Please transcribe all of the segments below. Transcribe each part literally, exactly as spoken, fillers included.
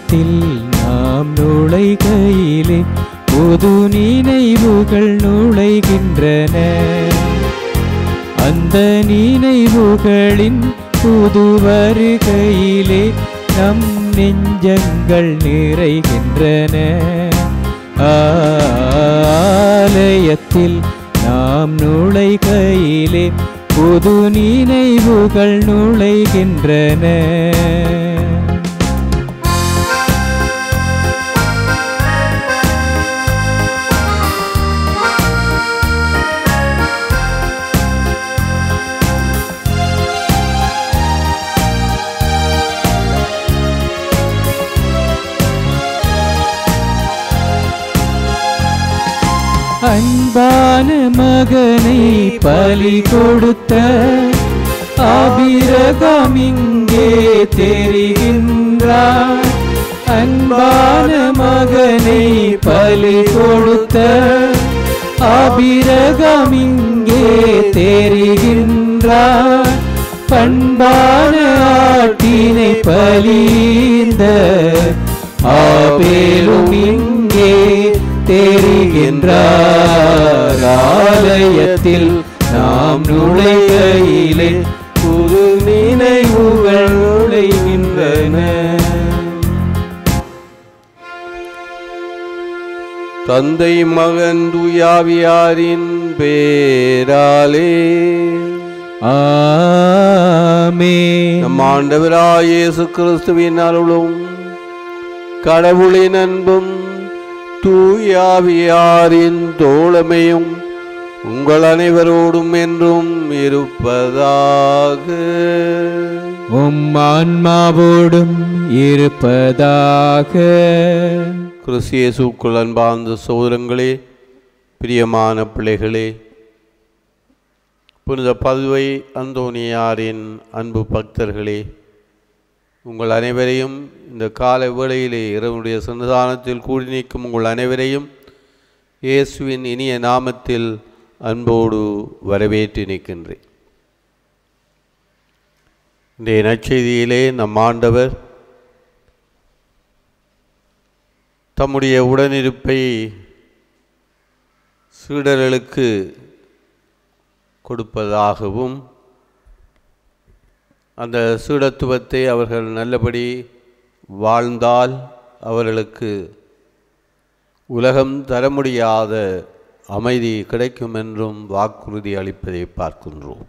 ஆலயத்தில் நாம் நுழைகையிலே புது நினைவுகள் நுழைகின்றன. அந்த நினைவுகளின் புது வருகையிலே நம் நெஞ்சங்கள் நிறைகின்றன. ஆலயத்தில் நாம் நுழைகையிலே புது நினைவுகள் நுழைகின்றன. அன்பான மகனை பலி கொடுத்த ஆபிரகாம் இங்கே தெரிகின்றார். அன்பான மகனை பலி கொடுத்த ஆபிரகாம் இங்கே தெரிகின்றார். பண்பான ஆட்டினை பலிந்த ஆபேலும் இங்கே தெரிகின்றார். ஆலயத்தில் நாம் நுழைகையிலே புது நினைவுகள் நுழைகின்றன. தந்தை மகன் தூயாவியாரின் பேராலே ஆமென். நம் ஆண்டவராகிய இயேசு கிறிஸ்துவின் அருளும் கடவுளின் அன்பும் தூயாவியாரின் தோழமையும் உங்கள் அனைவரோடும் என்றும் இருப்பதாக. உம் ஆன்மாவோடும் இருப்பதாக. கிறிஸ்து இயேசுவுக்குள் அன்பார்ந்த சகோதரங்களே, பிரியமான பிள்ளைகளே, புனித பதுவை அந்தோனியாரின் அன்பு பக்தர்களே, உங்கள் அனைவரையும் இந்த கால வேளையிலே இரவுடைய சன்னிதானத்தில் கூடி நிற்கும் உங்கள் அனைவரையும் இயேசுவின் இனிய நாமத்தில் அன்போடு வரவேற்று நிற்கின்றேன். இன்றைய நற்செய்தியிலே நம் ஆண்டவர் தம்முடைய உடனிருப்பை சீடர்களுக்கு கொடுப்பதாகவும் அந்த சீடத்துவத்தை அவர்கள் நல்லபடி வாழ்ந்தால் அவர்களுக்கு உலகம் தர முடியாத அமைதி கிடைக்கும் என்றும் வாக்குறுதி அளிப்பதை பார்க்கின்றோம்.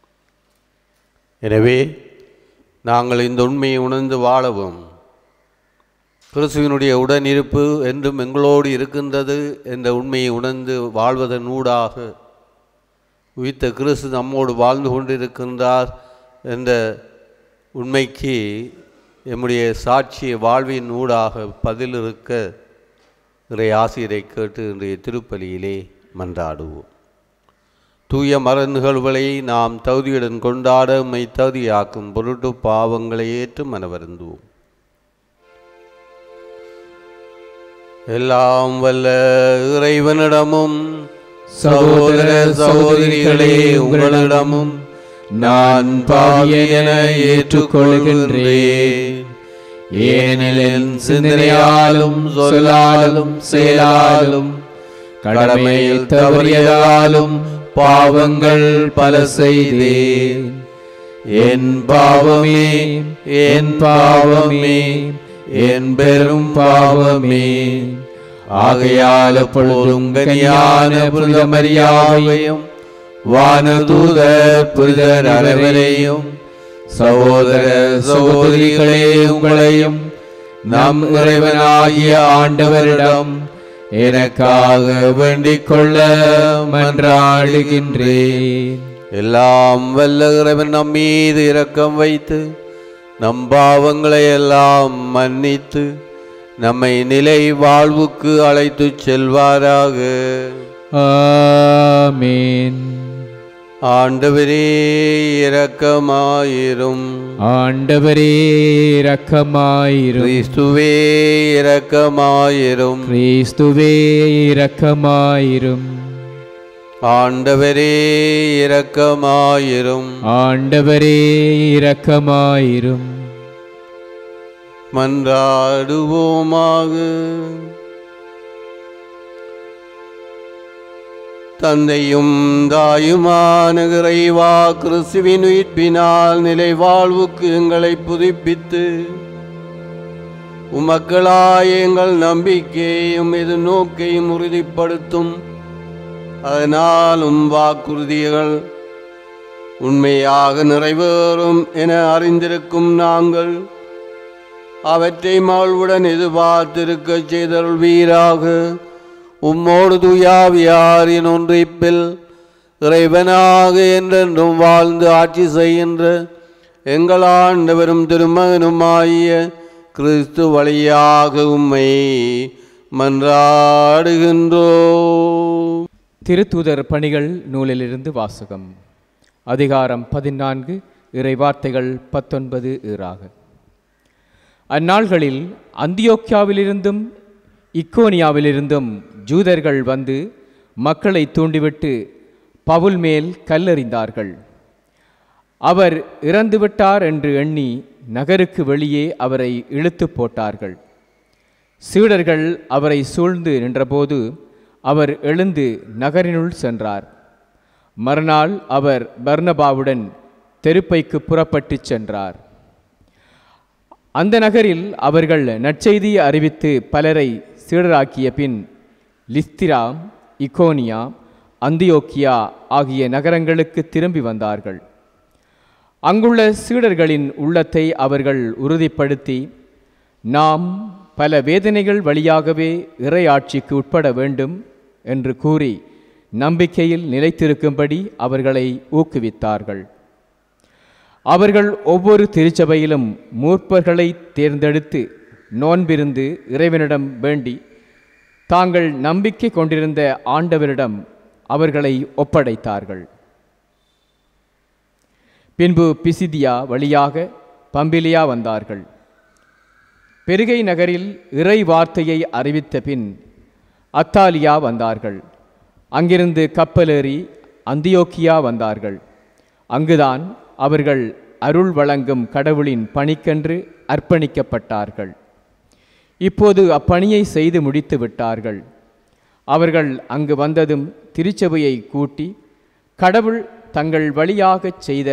எனவே நாங்கள் இந்த உண்மையை உணர்ந்து வாழவும், கிறிஸ்துவினுடைய உடனிருப்பு என்றும் எங்களோடு இருக்கின்றது என்ற உண்மையை உணர்ந்து வாழ்வதன் ஊடாக உயிர்த்த கிறிஸ்து நம்மோடு வாழ்ந்து கொண்டிருக்கின்றார் என்ற உண்மைக்கு எம்முடைய சாட்சிய வாழ்வின் ஊடாக பதிலிருக்க இறை ஆசிரியரை கேட்டு இன்றைய திருப்பலியிலே மன்றாடுவோம். தூய மர நிகழ்வுகளை நாம் தகுதியுடன் கொண்டாட உம்மை தகுதியாக்கும் பொருட்டு பாவங்களை ஏற்று மனவருந்துவோம். எல்லாம் வல்ல இறைவனிடமும் சகோதர சகோதரிகளே உங்களிடமும் நான் பாவி என ஏற்றுக்கொள்கின்றேன். ஏனெனில் சிந்தனையாலும் சொல்லாலும் செயலாலும் கடமையில் தவறியதாலும் பாவங்கள் பல செய்தேன். என் பாவமே என் பாவமே என் பெரும் பாவமே. ஆகையால் எப்பொழுதும் கனியான புனித மரியாவையும் வானதூதர் புனிதர் அனைவரையும் சகோதர சகோதரிகளே உங்களையும் நம் இறைவனாகிய ஆண்டவரிடம் எனக்காக வேண்டிக் கொள்ள மன்றாடுகின்றேன். எல்லாம் வல்ல இறைவன் நம் மீது இரக்கம் வைத்து நம் பாவங்களை எல்லாம் மன்னித்து நம்மை நிலை வாழ்வுக்கு அழைத்து செல்வாராக. ஆமென். ஆண்டவரே இரக்கமாயிரும். ஆண்டவரே இரக்கமாயிரும். கிறிஸ்துவே இரக்கமாயிரும். கிறிஸ்துவே இரக்கமாயிரும். ஆண்டவரே இரக்கமாயிரும். ஆண்டவரே இரக்கமாயிரும். மன்றாடுவோமாக. தந்தையும் தாயுமான இறைவா, கிறிஸ்துவின் உயிர்ப்பினால் நிலை வாழ்வுக்கு எங்களை புதுப்பித்து உமக்களாய் எங்கள் நம்பிக்கையும் எதிர்நோக்கையும் உறுதிப்படுத்தும். அதனால் உம் வாக்குறுதிகள் உண்மையாக நிறைவேறும் என அறிந்திருக்கும் நாங்கள் அவற்றை மகிழ்வுடன் எதிர்பார்த்திருக்க செய்தருள்வீராக. உம்மோடு தூயாவியாரின் ஒன்றிப்பில் இறைவனாக என்றென்றும் வாழ்ந்து ஆட்சி செய்கின்ற எங்கள் ஆண்டவரும் திருமகனுமாகிய கிறிஸ்து வழியாக உம்மை மன்றாடுகின்றோம். திருத்தூதர் பணிகள் நூலிலிருந்து வாசகம். அதிகாரம் பதினான்கு, இறைவார்த்தைகள் பத்தொன்பது ஈறாக. அந்நாள்களில் அந்தியோக்கியாவிலிருந்தும் இக்கோனியாவிலிருந்தும் ஜூதர்கள் வந்து மக்களை தூண்டிவிட்டு பவுல் மேல் கல்லெறிந்தார்கள். அவர் இறந்துவிட்டார் என்று எண்ணி நகருக்கு வெளியே அவரை இழுத்து போட்டார்கள். சீடர்கள் அவரை சூழ்ந்து நின்றபோது அவர் எழுந்து நகரினுள் சென்றார். மறுநாள் அவர் பர்னபாவுடன் தெருப்பைக்கு புறப்பட்டு சென்றார். அந்த நகரில் அவர்கள் நற்செய்தி அறிவித்து பலரை சீடராக்கிய பின் லிஸ்திரா, இக்கோனியா, அந்தியோக்கியா ஆகிய நகரங்களுக்கு திரும்பி வந்தார்கள். அங்குள்ள சீடர்களின் உள்ளத்தை அவர்கள் உறுதிப்படுத்தி, நாம் பல வேதனைகள் வழியாகவே இறை ஆட்சிக்கு உட்பட வேண்டும் என்று கூறி நம்பிக்கையில் நிலைத்திருக்கும்படி அவர்களை ஊக்குவித்தார்கள். அவர்கள் ஒவ்வொரு திருச்சபையிலும் மூப்பர்களை தேர்ந்தெடுத்து நோன்பிருந்து இறைவனிடம் வேண்டி தாங்கள் நம்பிக்கை கொண்டிருந்த ஆண்டவரிடம் அவர்களை ஒப்படைத்தார்கள். பின்பு பிசிதியா வழியாக பம்பிலியா வந்தார்கள். பெருகை நகரில் இறை வார்த்தையை அறிவித்த பின் அத்தாலியா வந்தார்கள். அங்கிருந்து கப்பலேறி அந்தியோக்கியா வந்தார்கள். அங்குதான் அவர்கள் அருள் வழங்கும் கடவுளின் பணிக்கென்று அர்ப்பணிக்கப்பட்டார்கள். இப்போது அப்பணியை செய்து முடித்து விட்டார்கள். அவர்கள் அங்கு வந்ததும் திருச்சபையை கூட்டி கடவுள் தங்கள் வழியாகச் செய்த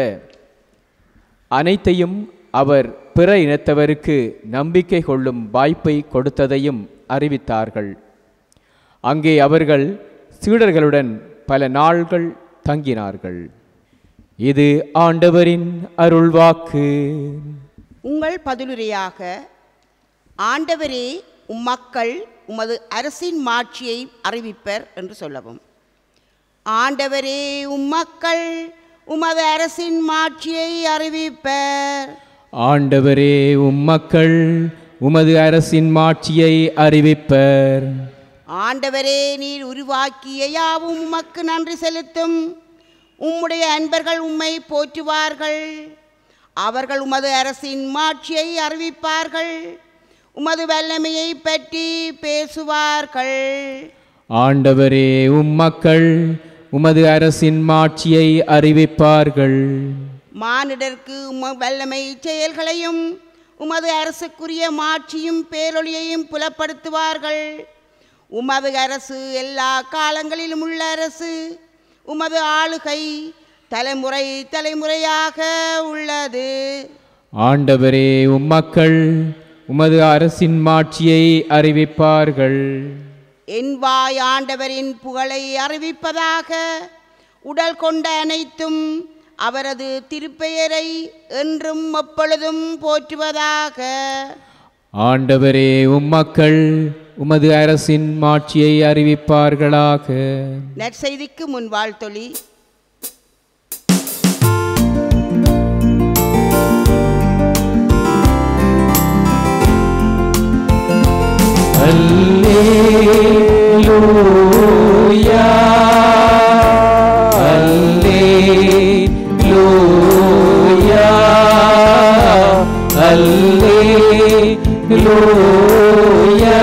அனைத்தையும் அவர் பிற இனத்தவருக்கு நம்பிக்கை கொள்ளும் வாய்ப்பை கொடுத்ததையும் அறிவித்தார்கள். அங்கே அவர்கள் சீடர்களுடன் பல நாள்கள் தங்கினார்கள். இது ஆண்டவரின் அருள்வாக்கு. உங்கள் பதிலுரையாக, ஆண்டவரே, உம்மக்கள் உமது அரசின் மாட்சியை அறிவிப்பர் என்று சொல்லவும். ஆண்டவரே, உம்மக்கள் உமது அரசின் மாட்சியை அறிவிப்பர். ஆண்டவரே, உம்மக்கள் உமது அரசின் மாட்சியை அறிவிப்பர். ஆண்டவரே, நீர் உருவாக்கிய யாவும் உமக்கு நன்றி செலுத்தும். உம்முடைய அன்பர்கள் உம்மை போற்றுவார்கள். அவர்கள் உமது அரசின் மாட்சியை அறிவிப்பார்கள். உமது வல்லமையை பற்றி பேசுவார்கள். ஆண்டவரே, உம்மக்கள் உமது அரசின் மாட்சியை அறிவிப்பார்கள். மானிடர்க்கு உம வல்லமை செயல்களையும் உமது அரசுக்குரிய மாட்சியும் பேரொழியையும் புலப்படுத்துவார்கள். உமது அரசு எல்லா காலங்களிலும் உள்ள அரசு. உமது ஆளுகை தலைமுறை தலைமுறையாக உள்ளது. ஆண்டவரே, உம்மக்கள் உமது அரசின் மாட்சியை அறிவிப்பார்கள். என் வாய் ஆண்டவரின் புகழை அறிவிப்பதாக. உடல் கொண்ட அனைத்தும் அவரது திருப்பெயரை என்றும் எப்பொழுதும் போற்றுவதாக. ஆண்டவரே, உம்மக்கள் உமது அரசின் மாட்சியை அறிவிப்பார்களாக. நற்செய்திக்கு முன் வாழ்த்தொலி. அல்லேலூயா, அல்லேலூயா, அல்லேலூயா,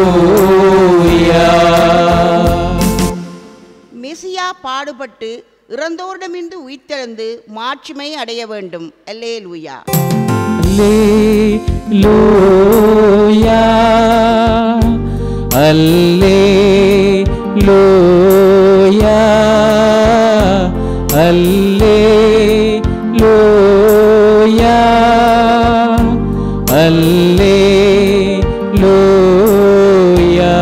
அல்லேலூயா. மெசியா பாடுபட்டு இறந்தோரிடமிருந்து உயிர்த்தெழுந்து மாட்சிமை அடைய வேண்டும். அல்லேலூயா. அல்லேலூயா அல்லேலூயா அல்லேலூயா அல்லேலூயா.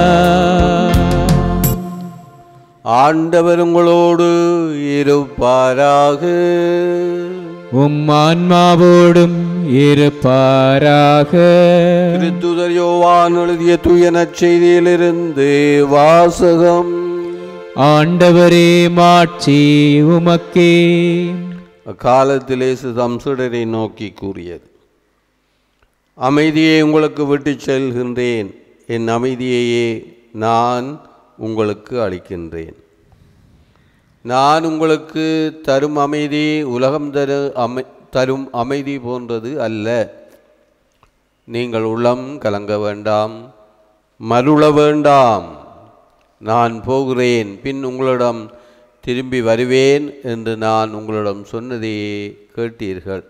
ஆண்டவர் உங்களோடு இருப்பாராக. உம் ஆன்மாவோடும் இருப்பாராக. திருத்துதர் யோவான் எழுதிய தூய நற்செய்தியிலிருந்து வாசகம். ஆண்டவரே மாட்சி உமக்கே. அக்காலத்தில் இயேசு தம் சீடரை நோக்கி கூறியது, அமைதியை உங்களுக்கு விட்டுச் செல்கின்றேன், என் அமைதியையே நான் உங்களுக்கு அளிக்கின்றேன். நான் உங்களுக்கு தரும் அமைதி உலகம் தரு அமை தரும் அமைதி போன்றது அல்ல. நீங்கள் உள்ளம் கலங்க வேண்டாம், மருள வேண்டாம். நான் போகிறேன், பின் உங்களிடம் திரும்பி வருவேன் என்று நான் உங்களிடம் சொன்னதையே கேட்டீர்கள்.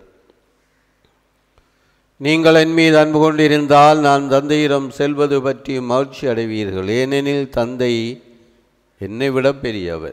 நீங்கள் என் மீது அன்பு கொண்டிருந்தால் நான் தந்தையிடம் செல்வது பற்றி மகிழ்ச்சி அடைவீர்கள். ஏனெனில் தந்தை என்னை விட பெரியவர்.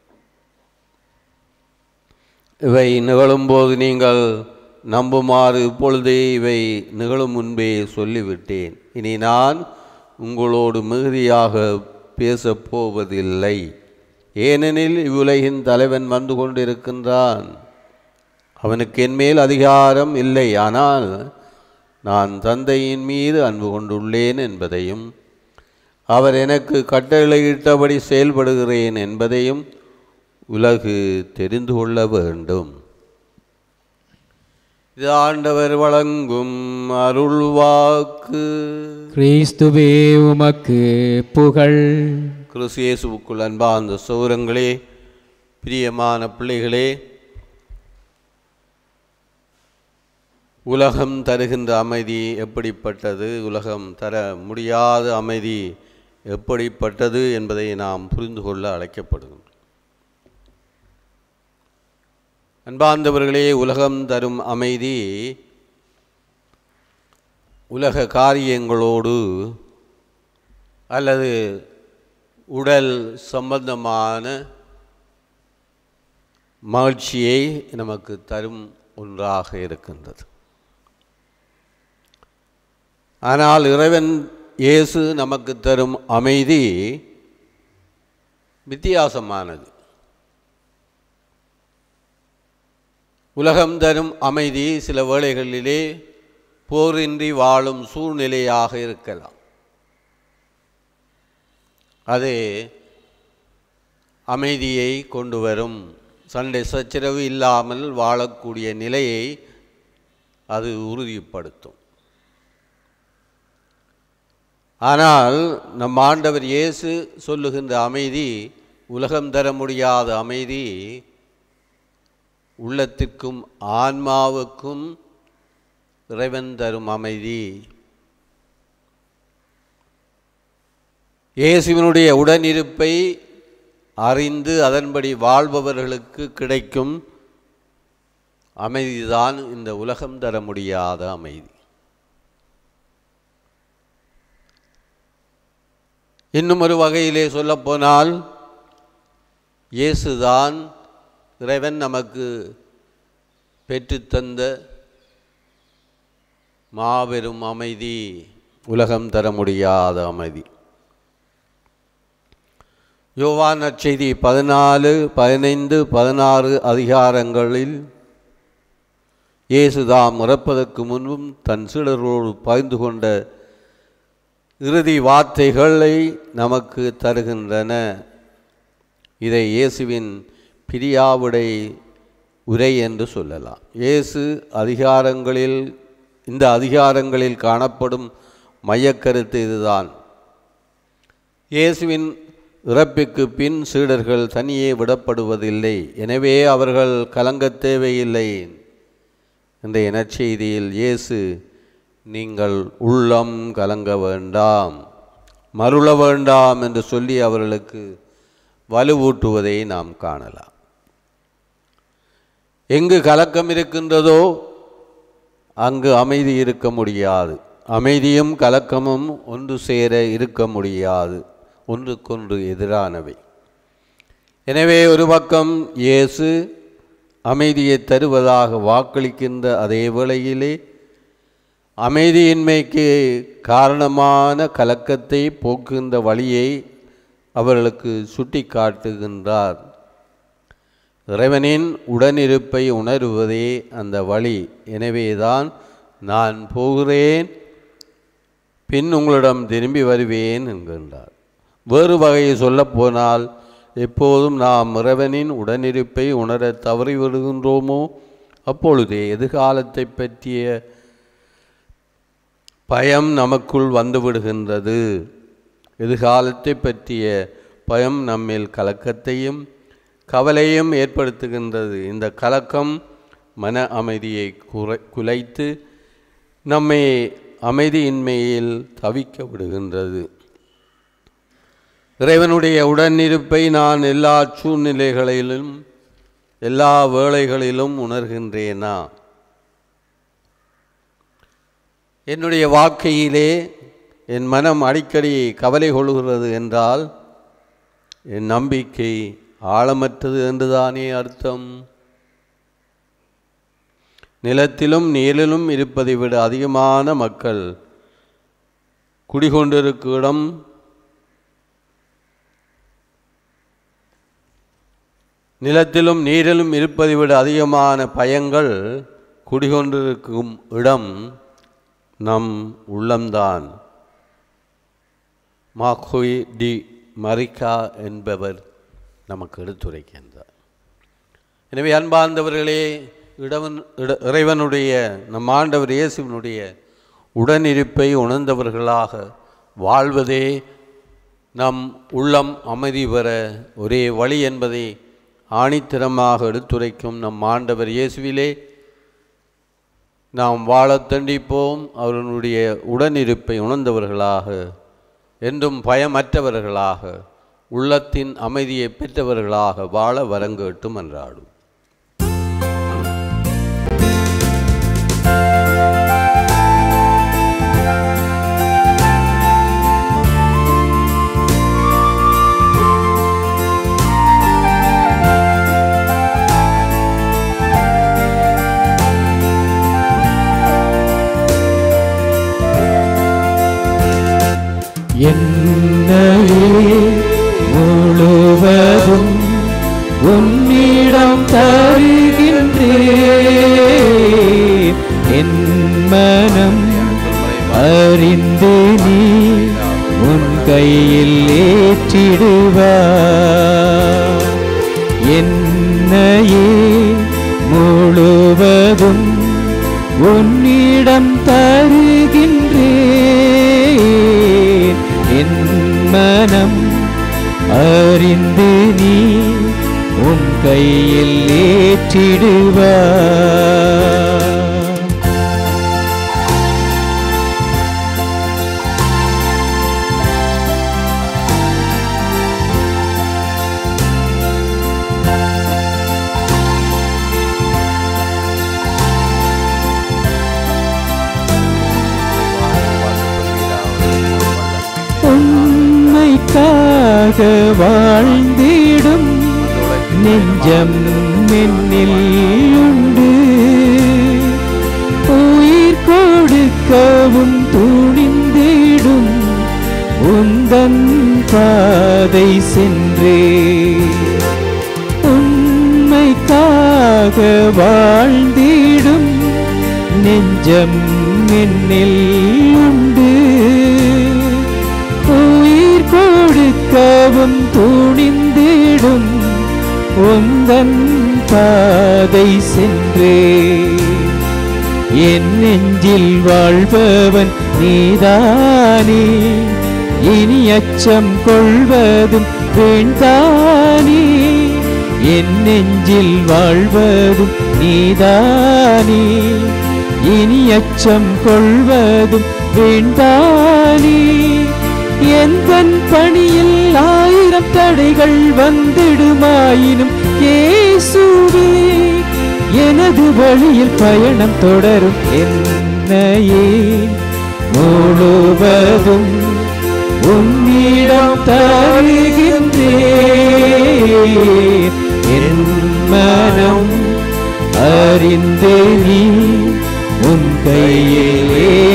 இவை நிகழும்போது நீங்கள் நம்புமாறு இப்பொழுதே இவை நிகழும் முன்பே சொல்லிவிட்டேன். இனி நான் உங்களோடு மிகுதியாக பேசப்போவதில்லை, ஏனெனில் இவ்வுலகின் தலைவன் வந்து கொண்டிருக்கின்றான். அவனுக்கு என்மேல் அதிகாரம் இல்லை, ஆனால் நான் தந்தையின் மீது அன்பு கொண்டுள்ளேன் என்பதையும் அவர் எனக்கு கட்டளையிட்டபடி செயல்படுகிறேன் என்பதையும் உலகு தெரிந்து கொள்ள வேண்டும். இது ஆண்டவர் வழங்கும் அருள்வாக்கு. கிறிஸ்துவே உமக்கு புகழ். கிறிஸ்து இயேசுவுக்குள் அன்பார்ந்த சகோதரங்களே, பிரியமான பிள்ளைகளே, உலகம் தருகின்ற அமைதி எப்படிப்பட்டது, உலகம் தர முடியாத அமைதி எப்படிப்பட்டது என்பதை நாம் புரிந்து கொள்ள அழைக்கப்படுகிறோம். அன்பார்ந்தவர்களே, உலகம் தரும் அமைதி உலக காரியங்களோடு அல்லது உடல் சம்பந்தமான மகிழ்ச்சியை நமக்கு தரும் ஒன்றாக இருக்கின்றது. ஆனால் இறைவன் இயேசு நமக்கு தரும் அமைதி வித்தியாசமானது. உலகம் தரும் அமைதி சில வேளைகளிலே போரின்றி வாழும் சூழ்நிலையாக இருக்கலாம். அது அமைதியை கொண்டு வரும், சண்டை சச்சரவு இல்லாமல் வாழக்கூடிய நிலையை அது உறுதிப்படுத்தும். ஆனால் நம் ஆண்டவர் இயேசு சொல்லுகின்ற அமைதி, உலகம் தர முடியாத அமைதி, உள்ளத்திற்கும் ஆன்மாவுக்கும் இறைவன் தரும் அமைதி. இயேசுவினுடைய உடனிருப்பை அறிந்து அதன்படி வாழ்பவர்களுக்கு கிடைக்கும் அமைதிதான் இந்த உலகம் தர முடியாத அமைதி. இன்னும் ஒரு வகையிலே சொல்லப்போனால், இயேசுதான் இறைவன் நமக்கு பெற்றுத்தந்த மாபெரும் அமைதி, உலகம் தர முடியாத அமைதி. யோவான் நற்செய்தி பதினாலு பதினைந்து பதினாறு அதிகாரங்களில் இயேசு தாம் இறப்பதற்கு முன்பும் தன் சீடர்களோடு பகிர்ந்து கொண்ட இறுதி வார்த்தைகளை நமக்கு தருகின்றன. இதை இயேசுவின் பிரியாவிடை உரை என்று சொல்லலாம். இயேசு அதிகாரங்களில் இந்த அதிகாரங்களில் காணப்படும் மையக்கருத்து இதுதான். இயேசுவின் இறப்புக்கு பின் சீடர்கள் தனியே விடப்படுவதில்லை, எனவே அவர்கள் கலங்கத் தேவையில்லை. இன்றைய நற்செய்தியில் இயேசு நீங்கள் உள்ளம் கலங்க வேண்டாம், மருள வேண்டாம் என்று சொல்லி அவர்களுக்கு வலுவூட்டுவதை நாம் காணலாம். எங்கு கலக்கம் இருக்கின்றதோ அங்கு அமைதி இருக்க முடியாது. அமைதியும் கலக்கமும் ஒன்று சேர இருக்க முடியாது, ஒன்றுக்கொன்று எதிரானவை. எனவே ஒரு பக்கம் இயேசு அமைதியை தருவதாக வாக்களிக்கின்ற அதே வேளையிலே அமைதியின்மைக்கு காரணமான கலக்கத்தை போக்குகின்ற வழியை அவர்களுக்கு சுட்டி காட்டுகின்றார். இறைவனின் உடனிருப்பை உணருவதே அந்த வழி. எனவேதான் நான் போகிறேன், பின் உங்களிடம் திரும்பி வருவேன் என்கின்றார். வேறு வகையை சொல்லப்போனால், எப்போதும் நாம் இறைவனின் உடனிருப்பை உணர தவறிவிடுகின்றோமோ அப்பொழுதே எதிர்காலத்தை பற்றிய பயம் நமக்குள் வந்துவிடுகின்றது. எதிர்காலத்தை பற்றிய பயம் நம்மில் கலக்கத்தையும் கவலையும் ஏற்படுத்துகின்றது. இந்த கலக்கம் மன அமைதியை குறை குலைத்து நம்மை அமைதியின்மையில் தவிக்க விடுகின்றது. இறைவனுடைய உடனிருப்பை நான் எல்லா சூழ்நிலைகளிலும் எல்லா வேளைகளிலும் உணர்கின்றேனா? என்னுடைய வாழ்க்கையிலே என் மனம் அடிக்கடி கவலை கொள்கிறது என்றால் என் நம்பிக்கை ஆழமற்றது என்றுதானே அர்த்தம். நிலத்திலும் நீரிலும் இருப்பதை விட அதிகமான மக்கள் குடிகொண்டிருக்கும் இடம் நிலத்திலும் நீரிலும் இருப்பதை விட அதிகமான பயங்கள் குடிகொண்டிருக்கும் இடம் நம் உள்ளம்தான். மார்க்வெஸ் டி மரிக்கா என்பவர் நமக்கு எடுத்துரைக்கின்றார். எனவே அன்பார்ந்தவர்களே, இடவன் இட இறைவனுடைய நம் ஆண்டவர் இயேசுவினுடைய உடனிருப்பை உணர்ந்தவர்களாக வாழ்வதே நம் உள்ளம் அமைதி பெற ஒரே வழி என்பதை ஆணித்தரமாக எடுத்துரைக்கும் நம் ஆண்டவர் இயேசுவிலே நாம் வாழத் தண்டிப்போம். அவர்களுடைய உடனிருப்பை உணர்ந்தவர்களாக, என்றும் பயமற்றவர்களாக, உள்ளத்தின் அமைதியை பெற்றவர்களாக வாழ வரங்கேட்டும் என்றாடும். என்னையே முழுவதும் உன்னிடம் தருகின்றேன், என் மனம் அறிந்து நீ உன் கையில் ஏற்றிடுவாய். என்னையே முழுவதும் உன்னிடம் தருகின்றேன், என் மனம் அறிந்து நீ உன் கையில் ஏற்றிடுவாய். உண்மைக்காக வாழ்ந்திடும் நெஞ்சம் என்னில் உண்டு, உயிர் கொடுக்கவும் துணிந்திடும் உந்தன் பாதை சென்றே. உண்மைக்காக வாழ்ந்திடும் நெஞ்சம் என்னில் உண்டு, உயிர் கொடுக்கவும் துணிந்திடும் உந்தன் பாதை சென்றே. என் நெஞ்சில் வாழ்பவன் நீதானே, இனி அச்சம் கொள்வதும் வேண்டானே. என் நெஞ்சில் வாழ்வதும் நீதானே, இனி அச்சம் கொள்வதும் வேண்டானே. எந்தன் பணியில் ஆயிரம் தடைகள் வந்திடுமாயினும் இயேசுவே எனது வழியில் பயணம் தொடரும் என்னையே முழுவதும் உன்னிடம் தருகின்றேன். என் மனம் அறிந்து நீ உன் கையில்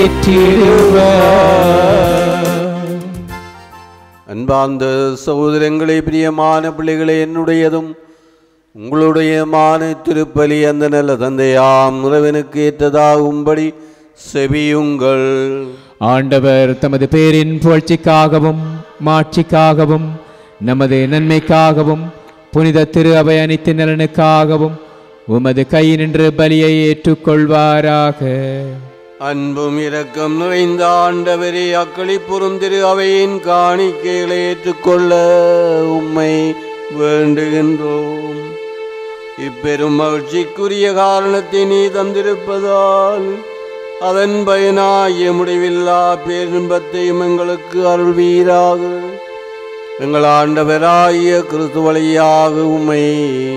ஏற்றிடுவாய். அன்பார்ந்த சகோதரங்களே, பிரியமான பிள்ளைகளே, என்னுடையதும் உங்களுடையமான திருப்பலி அந்த நல்ல தந்தையாம் உறவனுக்கு ஏற்றதாகும்படி செவியுங்கள். ஆண்டவர் தமது பேரின் புகழ்ச்சிக்காகவும் மாட்சிக்காகவும் நமது நன்மைக்காகவும் புனித திரு அவை அனைத்து நலனுக்காகவும் உமது கையினின்று பலியை ஏற்றுக்கொள்வாராக. அன்பும் இரக்கம் நிறைந்த ஆண்டவரே, அக்களிப்புறும் திரு அவையின் காணிக்கைகளை ஏற்றுக்கொள்ள உம்மை வேண்டுகின்றோம். இப்பெரும் மகிழ்ச்சிக்குரிய காரணத்தை நீ தந்திருப்பதால் அதன் பயனாகிய முடிவில்லா பேரின்பத்தையும் எங்களுக்கு அருள்வீராக. எங்கள் ஆண்டவராகிய கிறிஸ்து வழியாக உம்மை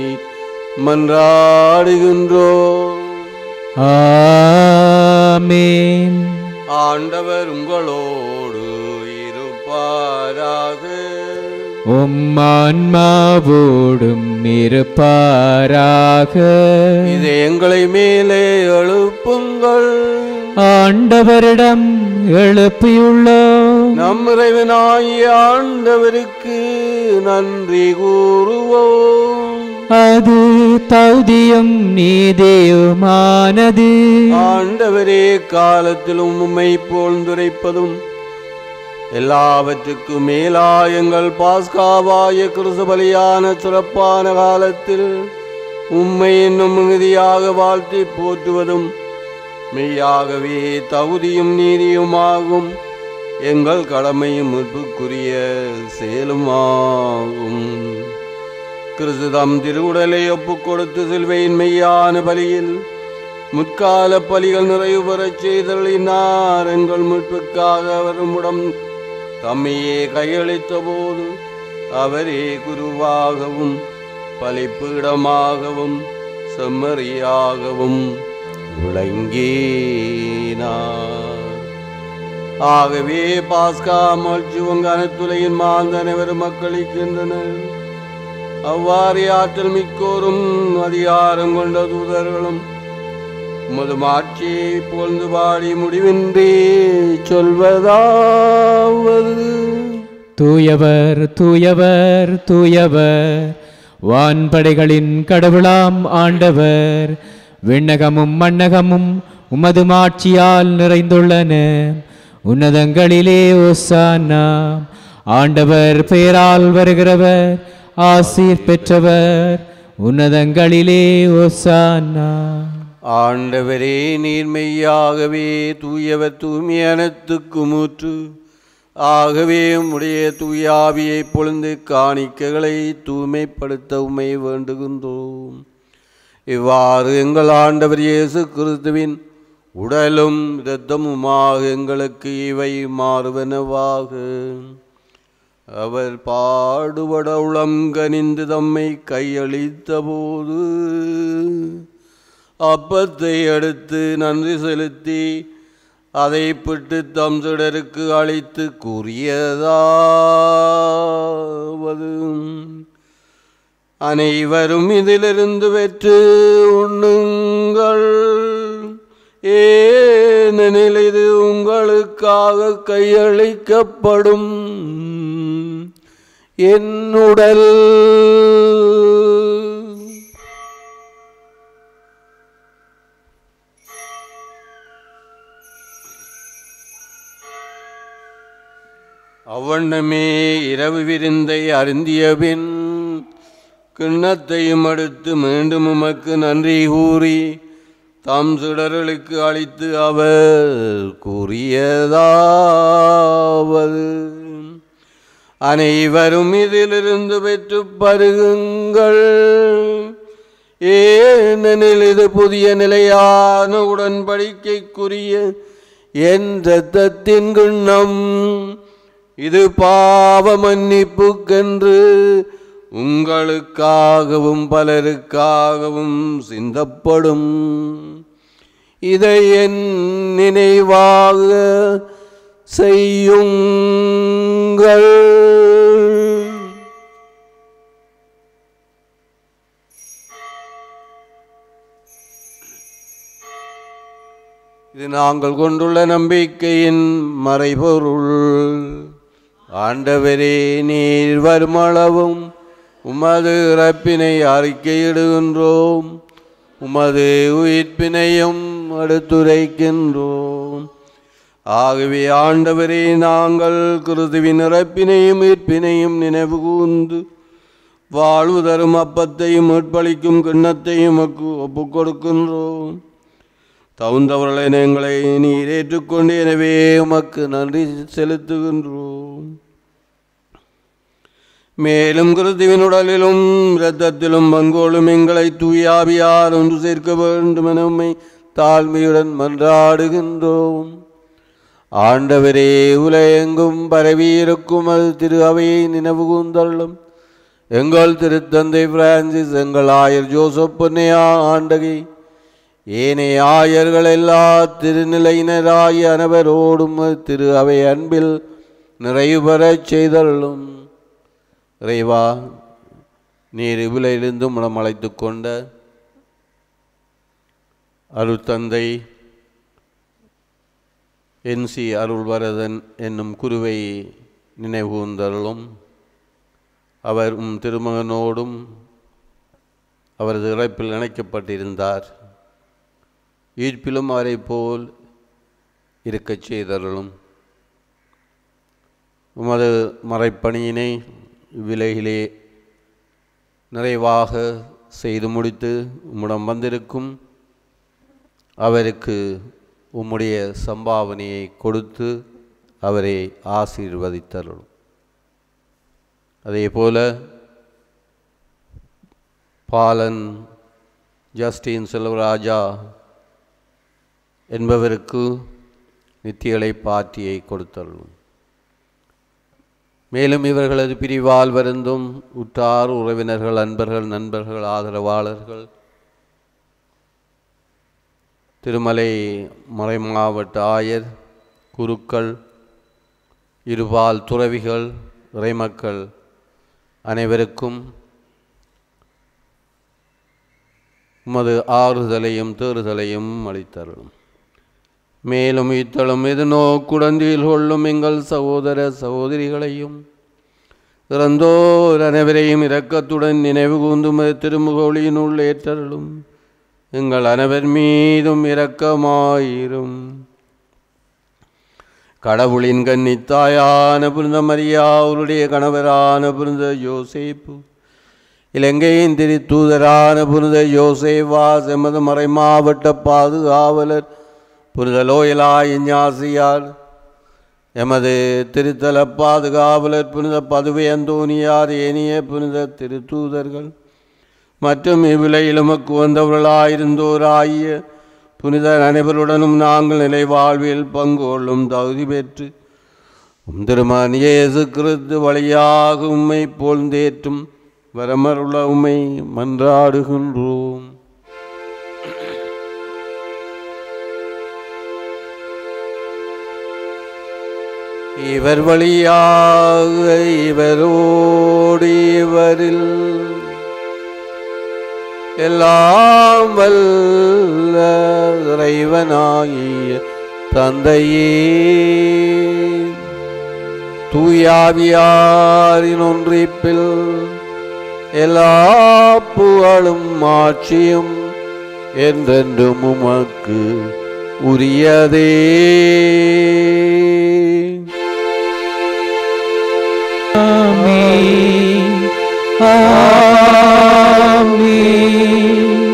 மன்றாடுகின்றோம். ஆமென். ஆண்டவர் உங்களோடு இருப்பாராக. உம் ஆன்மாவோடும் இருப்பாராக. இது எங்களை மேலே எழுப்புங்கள். ஆண்டவரிடம் எழுப்பியுள்ளோம். நம் இறைவனாகிய ஆண்டவருக்கு நன்றி கூறுவோம். அது தௌதியும் நீதியுமானது. ஆண்டவரே, காலத்திலும் உம்மை போழ்ந்துரைப்பதும் எல்லாவற்றுக்கும் மேலா எங்கள் பாஸ்காவாய கிறிஸ்து பலியான சிறப்பான காலத்தில் உம்மை என்னும் மிகுதியாக வாழ்த்தி போற்றுவதும் மெய்யாகவே தகுதியும் நீதியுமாகும். எங்கள் கடமையும் மீட்புக்குரிய செயலுமாகும். கிறிஸ்து தம் திருவுடலை ஒப்புக் கொடுத்து சிலுவையின் மெய்யான பலியில் முற்கால பலிகள் நிறைவு பெறச் செய்தலினார். எங்கள் மீட்புக்காக அவருமுடம் தம்மையே கையளித்த போது அவரே குருவாகவும் பலிப்பீடமாகவும் செம்மறியாகவும் விளங்கினார். ஆகவே பாஸ்கா மகிழ்ச்சி உங்க அனைத்துலையின் மாந்த அனைவரும் மக்களிக்கின்றனர். அவ்வாறு ஆற்றல் மிக்கோரும் அதிகாரம் கொண்ட தூதர்களும் உமது மாட்சியை புகழ்ந்து பாடி முடிவின்றி சொல்வதாவது: தூயவர் தூயவர் தூயவர், வான்படைகளின் கடவுளாம் ஆண்டவர். விண்ணகமும் மண்ணகமும் உமது மாட்சியால் நிறைந்துள்ளன. உன்னதங்களிலே ஓசானா. ஆண்டவர் பெயரால் வருகிறவர் ஆசீர் பெற்றவர். உன்னதங்களிலே ஓசானா. ஆண்டவரே, நீர்மையாகவே தூயவர், தூய்மையானத்துக்கு மூற்று. ஆகவே உம்முடைய தூயாவியை பொழுந்து காணிக்கைகளை தூய்மைப்படுத்த உம்மை வேண்டுகின்றோம். இவ்வாறு எங்கள் ஆண்டவர் இயேசு கிறிஸ்துவின் உடலும் இரத்தமுமாக எங்களுக்கு இவை மாறுவனவாக. அவர் பாடுபட உளம் கனிந்து தம்மை கையளித்த போது அப்பத்தை எடுத்து நன்றி செலுத்தி அதை பிட்டு தம் சிடருக்கு அளித்து கூறியதாவது: அனைவரும் இதிலிருந்து பெற்று உண்ணுங்கள். ஏனெனில் இது உங்களுக்காக கையளிக்கப்படும் என் உடல். அவ்வண்ணமே இரவு விருந்தை அருந்தியபின் கிண்ணத்தையும் அடுத்து மீண்டும் உமக்கு நன்றி கூறி தம் சிடர்களுக்கு அளித்து அவர் கூறியதாவது: அனைவரும் இதிலிருந்து பெற்று பருகுங்கள். ஏனெனில் இது புதிய நிலையான உடன்படிக்கைக்குரிய என் இரத்தத்தின் கிண்ணம். இது பாவ மன்னிப்புக்கென்று உங்களுக்காகவும் பலருக்காகவும் சிந்தப்படும். இதை என் நினைவாக செய்யுங்கள். இது நாங்கள் கொண்டுள்ள நம்பிக்கையின் மறைபொருள். ஆண்டவரே, நீர் வருமளவும் உமது இறப்பினை அறிக்கையிடுகின்றோம், உமது உயிர்ப்பினையும் எடுத்துரைக்கின்றோம். ஆகவே ஆண்டவரே, நாங்கள் கிறிஸ்துவின் இறப்பினையும் உயிர்ப்பினையும் நினைவு கூர்ந்து வாழ்வு தரும் அப்பத்தையும் மீட்பளிக்கும் கிண்ணத்தையும் ஒப்புக் கொடுக்கின்றோம். தகுந்தவர்களை எங்களை நீர் ஏற்றுக்கொண்டு எனவே உமக்கு நன்றி செலுத்துகின்றோம். மேலும் கிறிஸ்துவின் உடலிலும் இரத்தத்திலும் பங்கோலும் எங்களை தூயாவியார் ஒன்று சேர்க்க வேண்டும் என உம்மை தாழ்மையுடன் மன்றாடுகின்றோம். ஆண்டவரே, உலகெங்கும் பரவியிருக்கும் அது திரு அவையை நினைவு கூர்ந்தருளும். எங்கள் திருத்தந்தை பிரான்சிஸ், எங்கள் ஆயர் ஜோசப் பொன்னையா ஆண்டகை, ஏனைய ஆயர்கள் எல்லா திருநிலையினராகிய அனைவரோடும் திரு அவை அன்பில் நிறைவு பெறச் செய்தருளும். இறைவா, நீர் இவ்விலிருந்து முடம் அழைத்து கொண்ட அருட்தந்தை என் சி அருள்வரதன் என்னும் குருவை நினைவுகூர்ந்தருளும். அவர் உம் திருமகனோடும் அவரது இறப்பில் இணைக்கப்பட்டிருந்தார். ஈர்ப்பிலும் அவரை போல் இருக்கச் செய்தருளும். உமது மறைப்பணியினை இவ்விலையிலே நிறைவாக செய்து முடித்து உம்மிடம் வந்திருக்கும் அவருக்கு உம்முடைய சம்பாவனையை கொடுத்து அவரை ஆசீர்வதித்தருளும். அதே போல பாலன் ஜஸ்டின் செல்வராஜா என்பவருக்கு நித்தியலை பாட்டியை கொடுத்தருளும். மேலும் இவர்களது பிரிவால் வருந்தும் உற்றார் உறவினர்கள், அன்பர்கள், நண்பர்கள், ஆதரவாளர்கள், திருமலை மறைமாவட்ட ஆயர், குருக்கள், இருபால் துறவிகள், இறைமக்கள் அனைவருக்கும் உமது ஆறுதலையும் தேறுதலையும் அளித்தருளும். மேலும் இத்தளும் இது நோக்குடந்தில் கொள்ளும் எங்கள் சகோதர சகோதரிகளையும் இறந்தோர் அனைவரையும் இரக்கத்துடன் நினைவு கூர்ந்தும் திருமுகொழியினுள் ஏற்றருளும். எங்கள் அனைவர் மீதும் இரக்கமாயிரும். கடவுளின் கன்னித்தாயான புனித மரியா, அவருடைய கணவரான புனித யோசேப்பு, இலங்கையின் திருத்தூதரான புனித யோசேவாஸ், எமது மறைமாவட்ட பாதுகாவலர் புனித லோயலா இஞ்ஞாசியார், எமது திருத்தல பாதுகாவலர் புனித பதுவை அந்தோனியார், ஏனிய புனித திருத்தூதர்கள் மற்றும் இவ்விலையில் உமக்கு வந்தவர்களாயிருந்தோராகிய புனித அனைவருடனும் நாங்கள் நிலை வாழ்வில் பங்கு கொள்ளும் தகுதி பெற்று உம் திருமகன் இயேசு கிறிஸ்து வழியாக உம்மை போழ்ந்தேற்றும் வரமருள உம்மை மன்றாடுகின்றோம். இவர் வழியாக இவரோடு இவரில் எல்லாம் வல்ல இறைவனாகிய தந்தையே, தூயாவியாரின் ஒன்றிப்பில் எல்லா புகழும் ஆட்சியும் என்றென்றும் உமக்கு உரியதே. ஆமென். ஆமென்.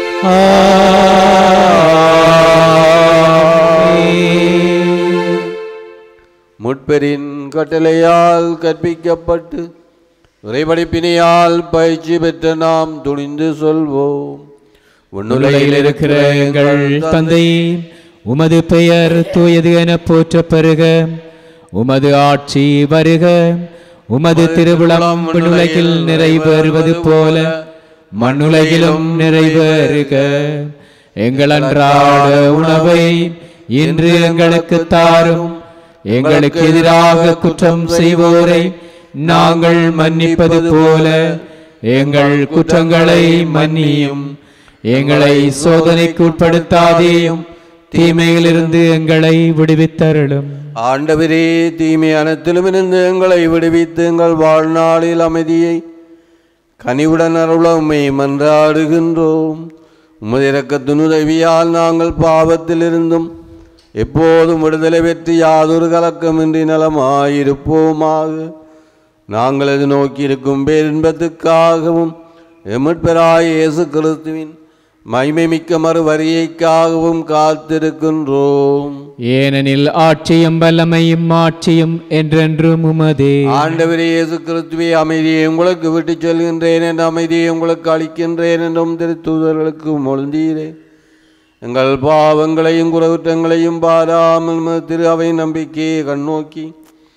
ஆமென். முட்பெரின் கட்டளையால் கற்பிக்கப்பட்டு இறைபடிப்பினையால் பயிற்சி பெற்ற நாம் துணிந்து சொல்வோம். உன்னுலகில் இருக்கிற எங்கள் தந்தை, உமது பெயர் தூயது என போற்றப் பெறுக. உமது ஆட்சி வருக. உமது திருவிழம் விண்ணுலகில் நிறைவேறுவது போல மண்ணுலகிலும் நிறைவேறுக. எங்கள் அன்றாட உணவை இன்று எங்களுக்கு தாரும். எங்களுக்கு எதிராக குற்றம் செய்வோரை நாங்கள் மன்னிப்பது போல எங்கள் குற்றங்களை மன்னியும். எங்களை சோதனைக்கு உட்படுத்தாதேயும், தீமையிலிருந்து எங்களை விடுவித்தருளும். ஆண்டவரே, தீமை அனைத்திலும் இருந்து எங்களை விடுவித்து எங்கள் வாழ்நாளில் அமைதியை கனிவுடன் அருள உம்மை மன்றாடுகின்றோம். உமது இரக்கத்தின் உதவியால் நாங்கள் பாவத்திலிருந்தும் எப்போதும் விடுதலை பெற்று யாதொரு கலக்கமின்றி நலமாயிருப்போமாக. நாங்கள் எது நோக்கி இருக்கும் பேரின்பத்துக்காகவும் எமட்பெராய் இயேசு கிறிஸ்துவின் மகிமை மிக்க மறு வரியைக்காகவும் காத்திருக்கின்றோம். ஏனெனில் ஆட்சியும் வல்லமையும் ஆட்சியும் என்றென்றும் உமதே. ஆண்டவரே இயேசு கிறிஸ்துவே, அமைதியை உங்களுக்கு விட்டுச் செல்கின்றேன் என்ற அமைதியை உங்களுக்கு அளிக்கின்றேன் என்றும் திருத்தூதர்களுக்கு மொழிந்தீரே. எங்கள் பாவங்களையும் குற்றங்களையும் பாராமல் திரு அவை நம்பிக்கையை கண்ணோக்கி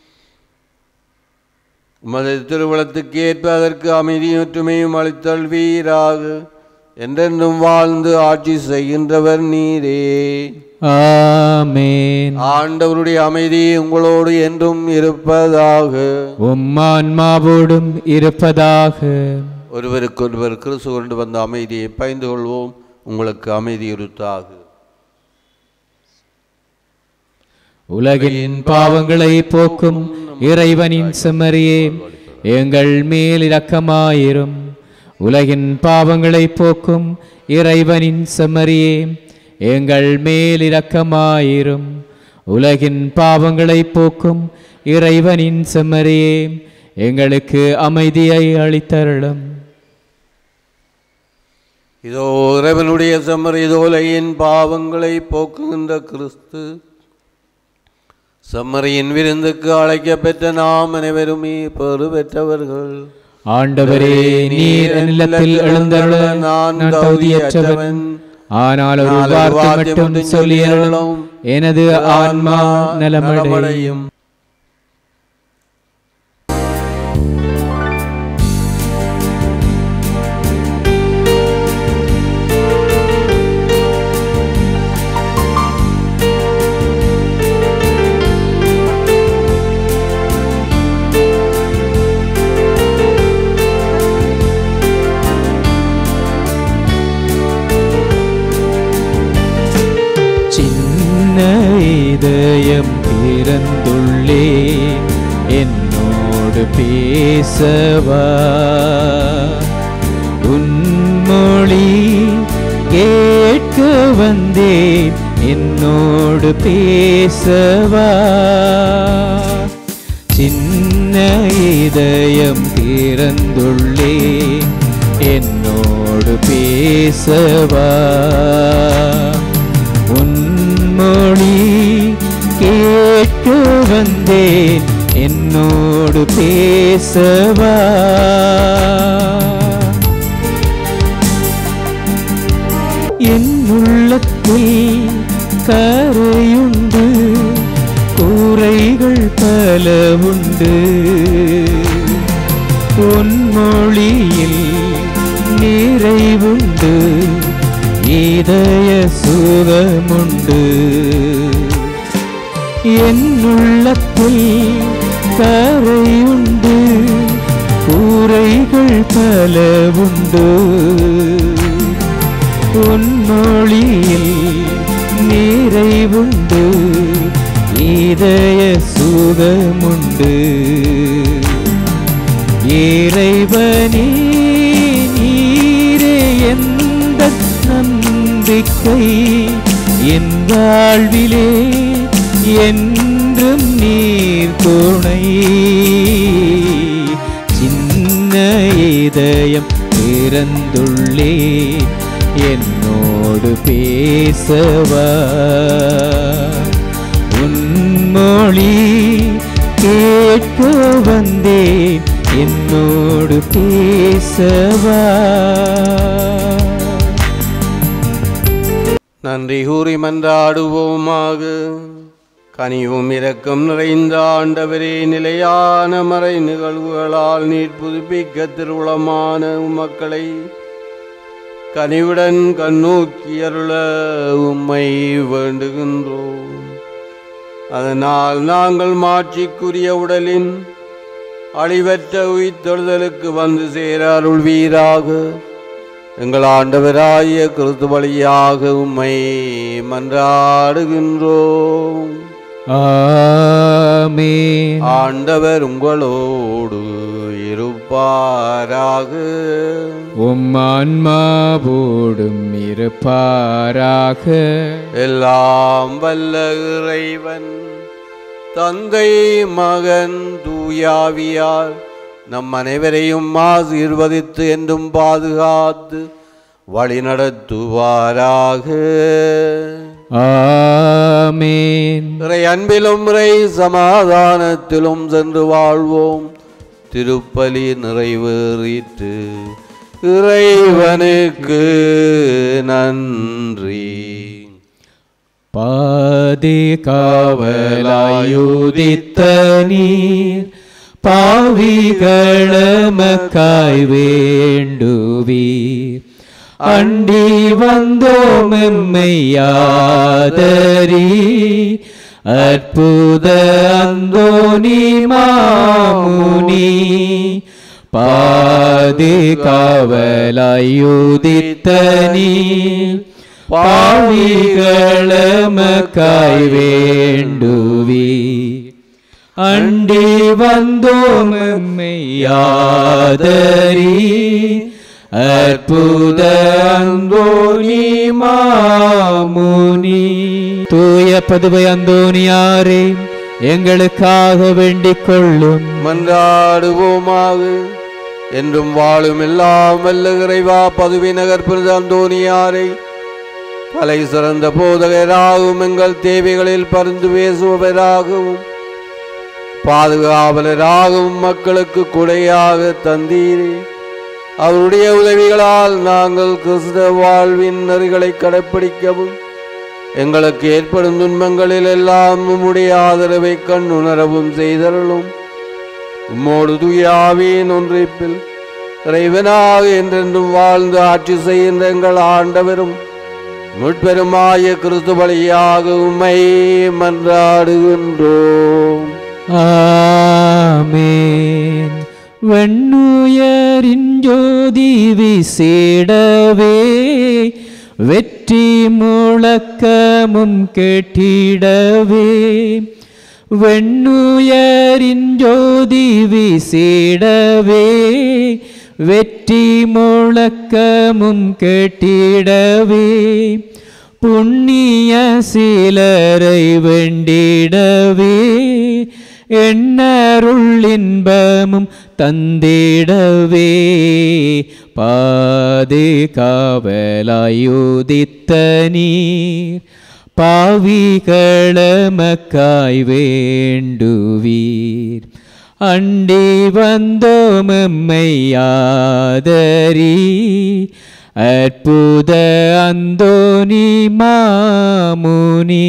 உமது திருவுளத்துக்கு ஏற்ப அதற்கு அமைதியும் ஒற்றுமையும் அளித்தல்வீராக. என்றென்றும் வாழ்ந்து ஆட்சி செய்கின்றவர் நீரே. ஆமென். ஆண்டவருடைய அமைதி உங்களோடு என்றும் இருப்பதாக. உம் ஆன்மாவோடும் இருப்பதாக. ஒருவருக்கொருவர் கிறிஸ்து கொண்டு வந்த அமைதியை பயந்து கொள்வோம். உங்களுக்கு அமைதி இருத்தாக. உலகின் பாவங்களை போக்கும் இறைவனின் செம்மறியே, எங்கள் மேல் இரக்கமாயிரும். உலகின் பாவங்களை போக்கும் இறைவனின் செம்மறியே, எங்கள் மேல் இரக்கமாயிரும். உலகின் பாவங்களை போக்கும் இறைவனின் செம்மறியே, எங்களுக்கு அமைதியை அளித்தருளும். இதோ இறைவனுடைய செம்மறி, இதோ உலகின் பாவங்களை போக்குகின்ற கிறிஸ்து. செம்மறியின் விருந்துக்கு அழைக்கப்பெற்ற நாம் அனைவருமே பெறு பெற்றவர்கள். ஆண்டவரே, நீர் நிலத்தில் எழுந்தருள நான் தகுதியற்றவன். ஆனால் ஒரு வார்த்தை மட்டும் சொல்லியருளும், எனது ஆன்மா நலமடையும். இதயம் பிறந்துள்ளே என்னோடு பேசவா, உன்மொழி கேட்க வந்தேன் என்னோடு பேசவா. சின்ன இதயம் பிறந்துள்ளே என்னோடு பேசவா, மொழி கேட்க வந்தேன் என்னோடு பேசவா. என் உள்ளத்தில் கரையுண்டு, கூரைகள் பல உண்டு. பொன்மொழியில் நிறைவுண்டு, இதய சுகமுண்டு. என் உள்ளத்தில் கரையுண்டு, கூரைகள் பல உண்டு. பொன்மொழியில் நிறைவுண்டு, இதய சுகமுண்டு. இறைவனே நீரே எந்த நம்பிக்கை, என் வாழ்விலே என்றும் நீர் துணை. சின்ன இதயம் பிறந்துள்ளே என்னோடு பேசவா, உன்மொழி கேட்க வந்தேன் என்னோடு பேசவா. நன்றி கூறி மன்றாடுவோமாக. கனிவும் இரக்கம் நிறைந்த ஆண்டவரே, நிலையான மறை நிகழ்வுகளால் நீர் புதுப்பிக்க திருவுளமான மக்களை கனிவுடன் கண்ணோக்கியருள உம்மை வேண்டுகின்றோம். அதனால் நாங்கள் மாட்சிக்குரிய உடலின் அழிவற்ற உயிர்த்தெழுதலுக்கு வந்து சேர அருள்வீராக. எங்கள் ஆண்டவராகிய கிறிஸ்து வழியாக உம்மை மன்றாடுகின்றோம். ஆமென். ஆண்டவர் உங்களோடு இருப்பாராக. உம் ஆன்மாவோடும் இருப்பாராக. எல்லாம் வல்ல இறைவன் தந்தை மகன் தூயாவியார் நம் அனைவரையும் ஆசீர்வதித்து என்றும் பாதுகாத்து வழிநடத்துவாராக. ஆமென். இறை அன்பிலும் இறை சமாதானத்திலும் சென்று வாழ்வோம். திருப்பலி நிறைவேறிற்று. இறைவனுக்கு நன்றி. பாதுகாவலாயுதித்த நீர் பாவிகளமக்காய் வேண்டுவீர். அண்டி வந்தோம் எம்மையாதரி அற்புத அந்தோனி மாமுனி. பாதுகாவலாயுதித்த நீர் பாவிகளமக்காய் வேண்டுவீர். அண்டி வந்தோம் எம்மையாதரி அற்புத அந்தோனி மாமுனி. தூய பதுவை அந்தோனியாரே, எங்களுக்காக வேண்டிக் கொள்ளும். மன்றாடுவோமாக. என்றும் வாழும் எல்லாம் வல்ல இறைவா, பதுவை நகர் புனித அந்தோனியாரை தலை சிறந்த போதகராகவும் எங்கள் தேவைகளில் பரிந்து பேசுபவராகவும் பாதுகாவலராகவும் மக்களுக்கு கொடையாக தந்தீரே. அவருடைய உதவிகளால் நாங்கள் கிறிஸ்தவ வாழ்வின் நெறிகளை கடைப்பிடிக்கவும் எங்களுக்கு ஏற்படும் துன்பங்களில் எல்லாம் உம்முடைய ஆதரவை கண்ணுணரவும் செய்தருளும். உம்மோடு தூயாவின் ஒன்றிப்பில் இறைவனாக என்றென்றும் வாழ்ந்து ஆட்சி செய்கின்ற எங்கள் ஆண்டவரும் முற்பெருமாய கிறிஸ்து வழியாக உம்மை மன்றாடுகின்றோம். ஆமென். வெண்ணுயரின் ஜோதி விசேடவே வெற்றி முழக்கமும் கேட்டிடவே. வெண்ணுயரின் ஜோதி விசேடவே வெற்றி முழக்கமும் கேட்டிடவே. புண்ணிய சிலரை வேண்டிடவே எண்ணருள் இன்பமும் தந்திடவே. பாதுகாவலாயுதித்த நீர் பாவிகளமக்காய் வேண்டுவீர். அண்டி வந்தோம் எம்மையாதரி அற்புத அந்தோனி மாமுனி.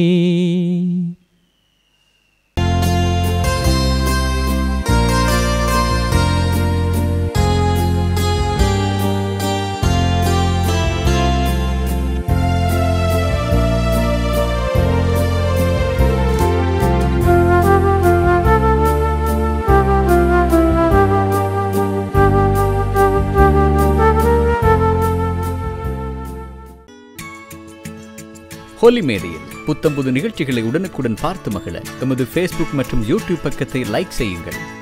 ஹோலி மேடையில் புத்தம்புது நிகழ்ச்சிகளை உடனுக்குடன் பார்த்து மகிழ எமது ஃபேஸ்புக் மற்றும் யூடியூப் பக்கத்தை லைக் செய்யுங்கள்.